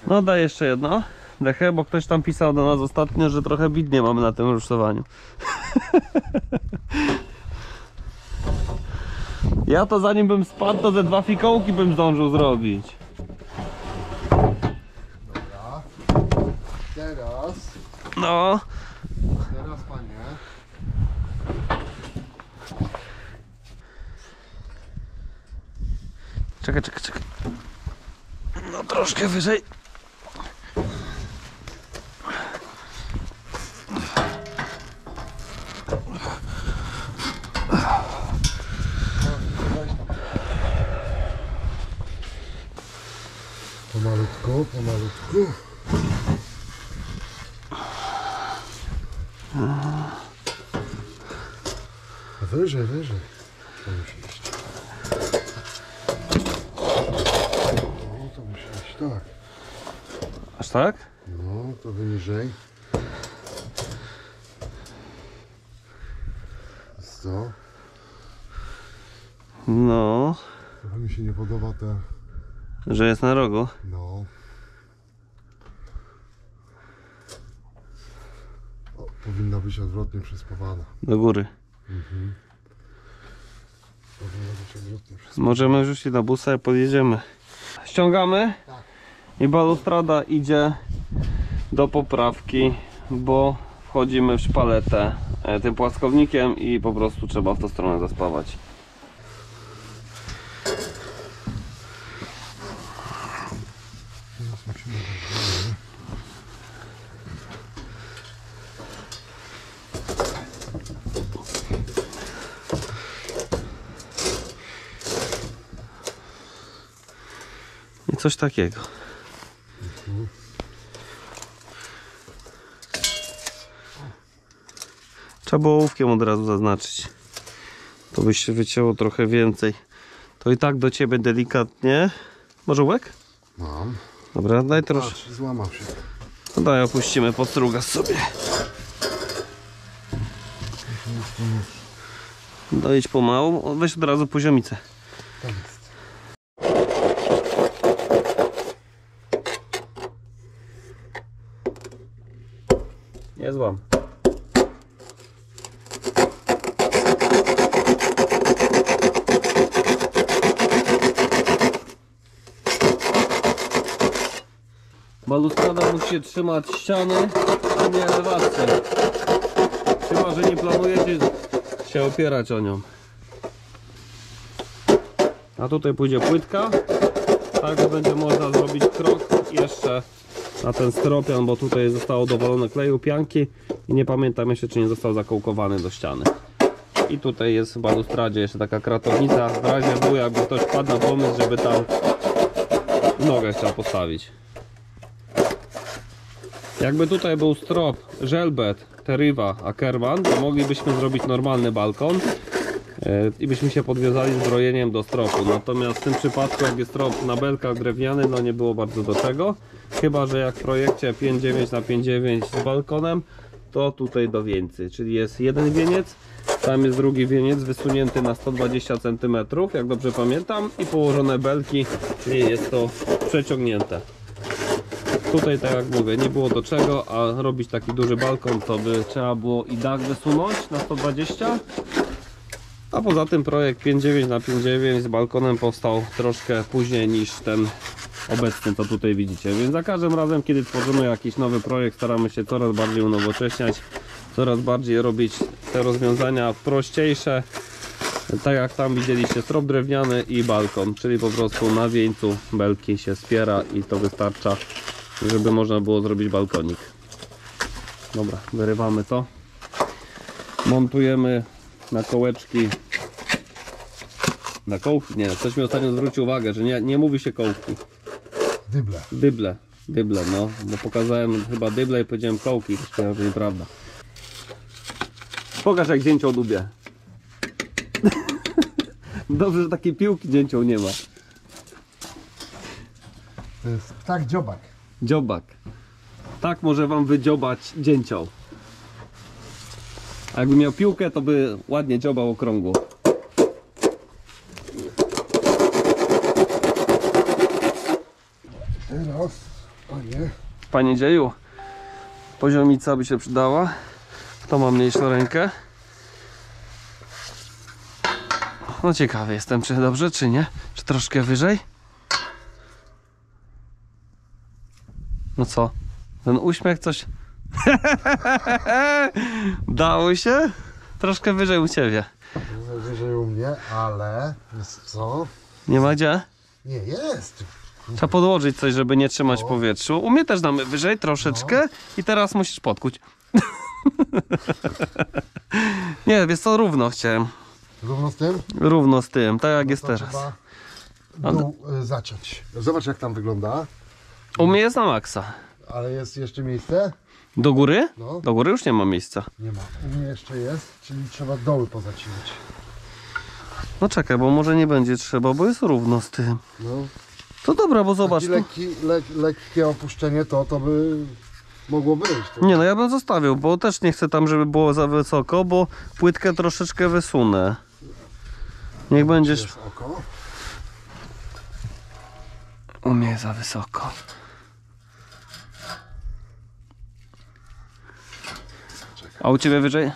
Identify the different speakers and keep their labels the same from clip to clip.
Speaker 1: No daj jeszcze jedno dechę, bo ktoś tam pisał do nas ostatnio, że trochę bidnie mamy na tym rusztowaniu. Ja to zanim bym spadł, to ze 2 fikołki bym zdążył zrobić.
Speaker 2: Dobra. Teraz.
Speaker 1: No.
Speaker 2: Teraz, panie.
Speaker 1: Czekaj. No troszkę wyżej.
Speaker 2: Pomalutku. Wyżej. To musi iść. No, to musi iść tak.
Speaker 1: Aż tak?
Speaker 2: No, to wyniżej. Co?
Speaker 1: No.
Speaker 2: Trochę mi się nie podoba te...
Speaker 1: Że jest na rogu.
Speaker 2: No. O, powinna być odwrotnie przyspawana.
Speaker 1: Do góry.
Speaker 2: Powinna być odwrotnie przyspawana.
Speaker 1: Możemy rzucić na busa i podjedziemy. Ściągamy.
Speaker 2: Tak.
Speaker 1: I balustrada idzie do poprawki, bo wchodzimy w szpaletę tym płaskownikiem i po prostu trzeba w tą stronę zaspawać.
Speaker 2: Teraz musimy dalej.
Speaker 1: I coś takiego. Trzeba było ołówkiem od razu zaznaczyć. To by się wycięło trochę więcej. To i tak do ciebie delikatnie. Może łek?
Speaker 2: Mam.
Speaker 1: Dobra, daj troszkę.
Speaker 2: Patrz, złamał się.
Speaker 1: No daj, opuścimy podstrugas sobie. Dojedź pomału. Weź od razu poziomicę.
Speaker 2: Tak jest.
Speaker 1: Nie złam. Balustrada musi trzymać ściany, a nie elewację. Chyba że nie planujecie się opierać o nią. A tutaj pójdzie płytka. Tak będzie można zrobić krok jeszcze na ten stropian, bo tutaj zostało dowalone kleju pianki i nie pamiętam jeszcze, czy nie został zakołkowany do ściany. I tutaj jest w balustradzie jeszcze taka kratownica, w razie był, jakby ktoś wpadł na pomysł, żeby tam nogę chciał postawić. Jakby tutaj był strop Żelbet, Teriva, Ackerman, to moglibyśmy zrobić normalny balkon i byśmy się podwiązali zbrojeniem do stropu. Natomiast w tym przypadku, jak jest strop na belkach drewniany, no nie było bardzo do czego. Chyba że jak w projekcie 5,9 na 5,9 z balkonem, to tutaj do wieńcy. Czyli jest jeden wieniec, tam jest drugi wieniec wysunięty na 120 cm, jak dobrze pamiętam, i położone belki, czyli jest to przeciągnięte. Tutaj, tak jak mówię, nie było do czego, a robić taki duży balkon, to by trzeba było i dach wysunąć na 120. A poza tym projekt 5,9 na 5,9 z balkonem powstał troszkę później niż ten obecny, to tutaj widzicie. Więc za każdym razem, kiedy tworzymy jakiś nowy projekt, staramy się coraz bardziej unowocześniać, coraz bardziej robić te rozwiązania prościejsze. Tak jak tam widzieliście, strop drewniany i balkon, czyli po prostu na wieńcu belki się spiera i to wystarcza, żeby można było zrobić balkonik. Dobra, wyrywamy to. Montujemy na kołeczki. Na kołki? Nie, ktoś mi ostatnio zwrócił uwagę, że nie mówi się kołki.
Speaker 2: Dyble.
Speaker 1: Dyble, no. Bo pokazałem chyba dyble i powiedziałem kołki. To nieprawda. Pokaż, jak dzięcioł lubię. Dobrze, że takiej piłki dzięcioł nie ma.
Speaker 2: To jest ptak dziobak.
Speaker 1: Dziobak. Tak może wam wydziobać dzięcioł. A jakby miał piłkę, to by ładnie dziobał okrągło.
Speaker 2: Teraz Panie.
Speaker 1: Panie dzieju, poziomica by się przydała. Kto ma mniejszą rękę? No ciekawy jestem, czy dobrze, czy nie? Czy troszkę wyżej? No co? Ten uśmiech coś... Dało się? Troszkę wyżej u ciebie.
Speaker 2: Wyżej u mnie, ale jest co?
Speaker 1: Nie ma gdzie?
Speaker 2: Nie, jest.
Speaker 1: Trzeba podłożyć coś, żeby nie trzymać w powietrzu. U mnie też damy wyżej troszeczkę i teraz musisz podkuć. Nie, wiesz co, równo chciałem.
Speaker 2: Równo z tym?
Speaker 1: Równo z tym, tak jak jest
Speaker 2: To
Speaker 1: teraz.
Speaker 2: trzeba dół zaciąć. Zobacz jak tam wygląda.
Speaker 1: U mnie jest na maksa.
Speaker 2: Ale jest jeszcze miejsce?
Speaker 1: Do góry?
Speaker 2: No.
Speaker 1: Do góry już nie ma miejsca.
Speaker 2: Nie ma. U mnie jeszcze jest, czyli trzeba doły pozacinać.
Speaker 1: No czekaj, bo może nie będzie trzeba, bo jest równo z tym.
Speaker 2: No.
Speaker 1: To dobra, bo zobacz.
Speaker 2: Taki lekkie opuszczenie to by mogło być. To...
Speaker 1: Nie no, ja bym zostawił, bo też nie chcę tam, żeby było za wysoko, bo płytkę troszeczkę wysunę. Niech będziesz...
Speaker 2: Jest oko.
Speaker 1: U mnie za wysoko. A u ciebie wyżej?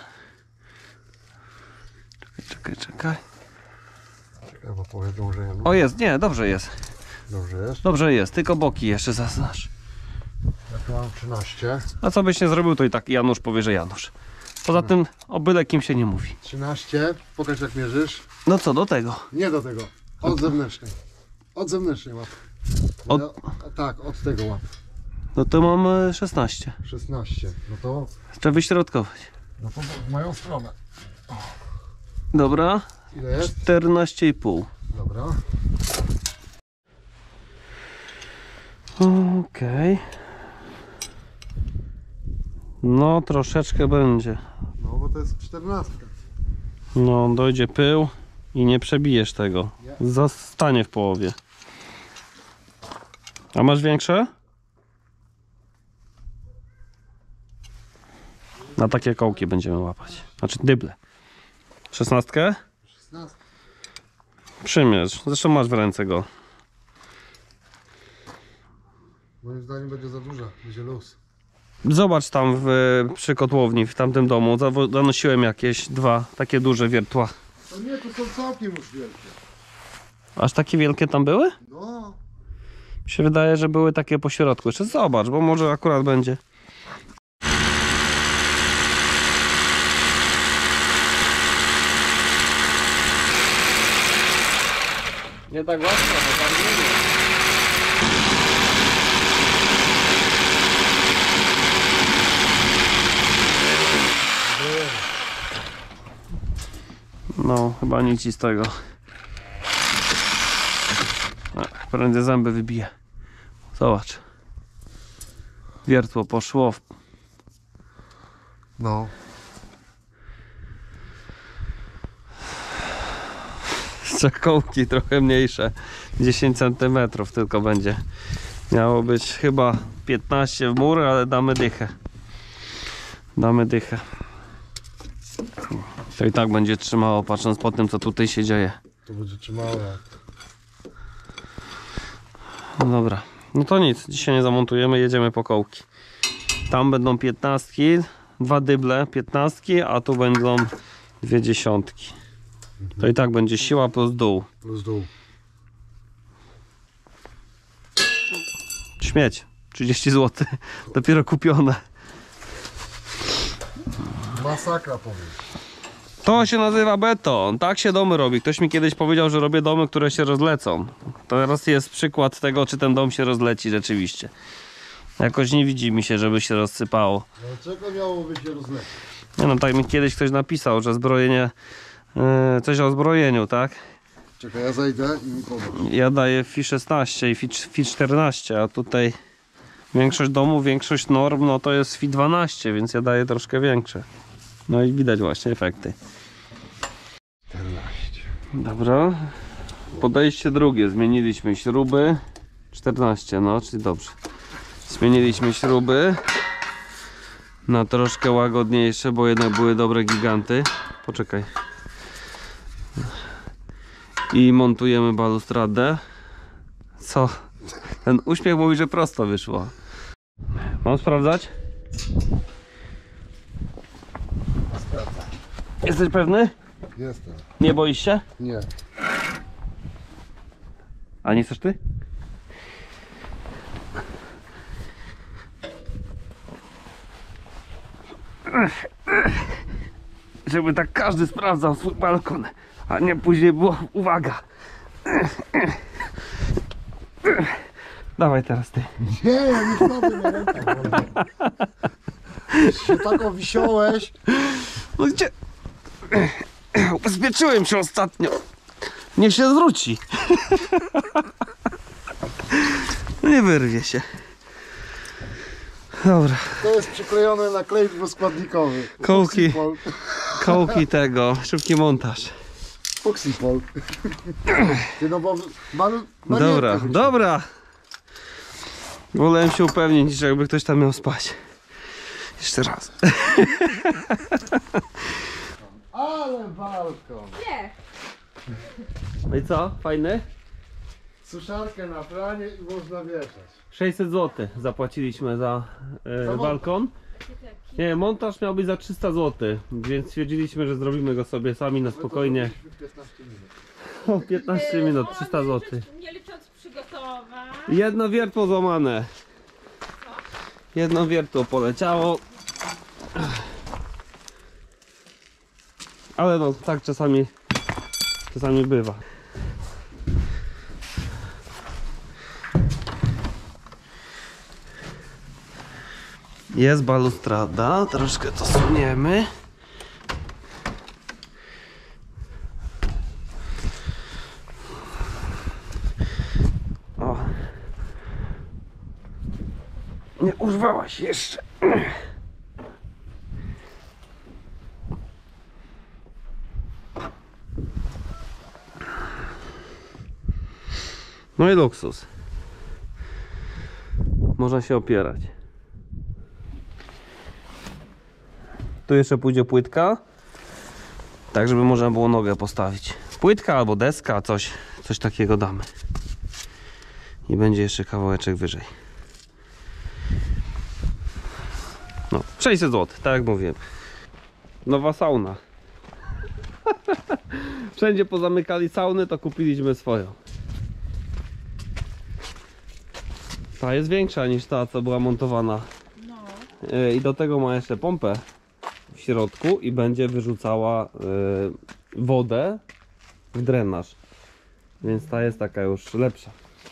Speaker 1: Czekaj.
Speaker 2: Czekaj, bo powiedzą, że ja...
Speaker 1: O jest, nie, dobrze jest.
Speaker 2: Dobrze jest.
Speaker 1: Dobrze jest, tylko boki jeszcze zaznacz.
Speaker 2: Ja tu mam 13.
Speaker 1: A co byś nie zrobił, to i tak Janusz powie, że Janusz. Poza tym o byle kim się nie mówi.
Speaker 2: 13. Pokaż jak mierzysz.
Speaker 1: No co do tego?
Speaker 2: Nie do tego. Od zewnętrznej. Od zewnętrznej łap.
Speaker 1: Od-
Speaker 2: Tak, od tego łap.
Speaker 1: No to mam 16.
Speaker 2: 16.
Speaker 1: Trzeba wyśrodkować.
Speaker 2: No to w moją stronę.
Speaker 1: Dobra,
Speaker 2: Ile jest?
Speaker 1: 14,5.
Speaker 2: Dobra.
Speaker 1: Okej. No troszeczkę będzie.
Speaker 2: No bo to jest 14.
Speaker 1: No dojdzie pył i nie przebijesz tego. Zostanie w połowie. A masz większe? Na takie kołki będziemy łapać. Znaczy dyble. 16?
Speaker 2: 16.
Speaker 1: Przymierz. Zresztą masz w ręce go.
Speaker 2: Moim zdaniem będzie za duża. Będzie luz.
Speaker 1: Zobacz tam przy kotłowni, w tamtym domu. Zanosiłem jakieś dwa takie duże wiertła.
Speaker 2: To nie, to są całkiem już wielkie.
Speaker 1: Aż takie wielkie tam były?
Speaker 2: No.
Speaker 1: Mi się wydaje, że były takie po środku. Jeszcze zobacz, bo może akurat będzie. Nie tak łatwo, bo tam nie wiem. No, chyba nic ci z tego. Prędzej zęby wybije. Zobacz. Wiertło poszło.
Speaker 2: No.
Speaker 1: Czekołki trochę mniejsze. 10 cm tylko będzie. Miało być chyba 15 w mur, ale damy dychę. Damy dychę. To i tak będzie trzymało, patrząc po tym, co tutaj się dzieje.
Speaker 2: To będzie trzymało jak.
Speaker 1: No dobra. No to nic, dzisiaj nie zamontujemy, jedziemy po kołki. Tam będą 15, 2 dyble 15, a tu będą 2 dziesiątki. To i tak będzie siła plus dół.
Speaker 2: Plus dół.
Speaker 1: Śmieć. 30 zł. Dopiero kupione.
Speaker 2: Masakra powiem.
Speaker 1: To się nazywa beton. Tak się domy robi. Ktoś mi kiedyś powiedział, że robię domy, które się rozlecą. Teraz jest przykład tego, czy ten dom się rozleci rzeczywiście. Jakoś nie widzi mi się, żeby się rozsypało.
Speaker 2: Dlaczego miałoby się rozlecieć?
Speaker 1: Nie no, tak mi kiedyś ktoś napisał, że zbrojenie... coś o zbrojeniu, tak?
Speaker 2: Czekaj, ja zajdę i mi pomóż.
Speaker 1: Ja daję FI 16 i FI 14, a tutaj większość domów, większość norm, no to jest FI 12, więc ja daję troszkę większe. No i widać właśnie efekty.
Speaker 2: 14.
Speaker 1: Dobra. Podejście drugie. Zmieniliśmy śruby. 14, no, czyli dobrze. Zmieniliśmy śruby na troszkę łagodniejsze, bo jednak były dobre giganty. Poczekaj. I montujemy balustradę. Co? Ten uśmiech mówi, że prosto wyszło. Mam sprawdzać?
Speaker 2: Sprawdzam.
Speaker 1: Jesteś pewny?
Speaker 2: Jestem.
Speaker 1: Nie boisz się?
Speaker 2: Nie.
Speaker 1: A nie chcesz ty? Żeby tak każdy sprawdzał swój balkon, a nie później było uwaga. Dawaj teraz ty.
Speaker 2: Nie, ja nie wpadłem na rękę. Się tak owisiałeś.
Speaker 1: No gdzie? Ubezpieczyłem się ostatnio. Niech się zwróci. No nie wyrwie się. Dobra.
Speaker 2: To jest przyklejone na klej dwuskładnikowy.
Speaker 1: Kołki.
Speaker 2: Foxypol.
Speaker 1: Kołki tego. Szybki montaż.
Speaker 2: Foxypol. Ty no bo
Speaker 1: Dobra, dobra. Wolałem się upewnić, że jakby ktoś tam miał spać. Jeszcze raz.
Speaker 2: Ale balkon.
Speaker 3: Nie.
Speaker 1: No i co? Fajny?
Speaker 2: Suszarkę na planie i można wieszać.
Speaker 1: 600 zł zapłaciliśmy za
Speaker 2: montaż.
Speaker 1: balkon. Nie, montaż miał być za 300 zł, więc stwierdziliśmy, że zrobimy go sobie sami na spokojnie.
Speaker 2: 15 minut.
Speaker 1: O, 15 minut, 300 zł.
Speaker 3: Nie licząc przygotowań.
Speaker 1: Jedno wiertło złamane. Jedno wiertło poleciało. Ale no, tak czasami bywa. Jest balustrada, troszkę to suniemy. O. Nie urwałaś jeszcze. No i luksus. Można się opierać. Tu jeszcze pójdzie płytka, tak żeby można było nogę postawić. Płytka albo deska, coś takiego damy. I będzie jeszcze kawałeczek wyżej. No, 600 zł, tak jak mówiłem. Nowa sauna. Wszędzie pozamykali sauny, to kupiliśmy swoją. Ta jest większa niż ta, co była montowana.
Speaker 3: No.
Speaker 1: I do tego ma jeszcze pompę w środku i będzie wyrzucała wodę w drenaż. Więc ta jest taka już lepsza.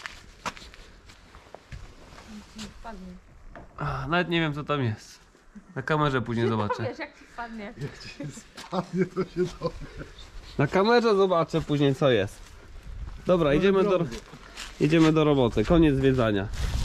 Speaker 3: Wpadnie.
Speaker 1: Nawet nie wiem co tam jest. Na kamerze później zobaczę.
Speaker 3: Wiesz, jak ci wpadnie.
Speaker 2: Spadnie to się dowie.
Speaker 1: Na kamerze zobaczę później co jest. Dobra, idziemy do roboty. Koniec zwiedzania.